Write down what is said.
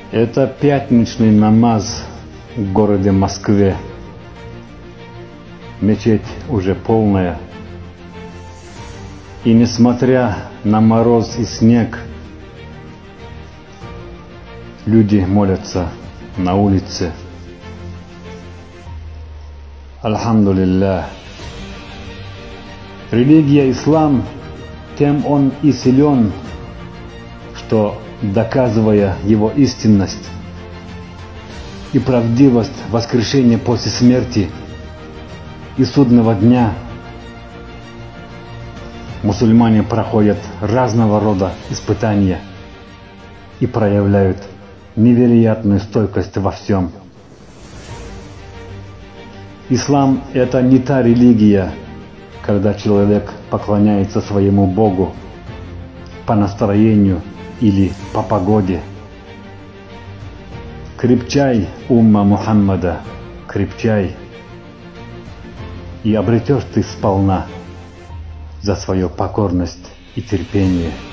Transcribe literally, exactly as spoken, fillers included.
Это пятничный намаз в городе Москве. Мечеть уже полная. И несмотря на мороз и снег, люди молятся на улице. Альхамдулиллах. Религия ислам, тем он и силен, что, доказывая его истинность и правдивость воскрешения после смерти и судного дня, мусульмане проходят разного рода испытания и проявляют невероятную стойкость во всем. Ислам – это не та религия, когда человек поклоняется своему Богу по настроению или по погоде. Крепчай, умма Мухаммада, крепчай, и обретешь ты сполна за свою покорность и терпение.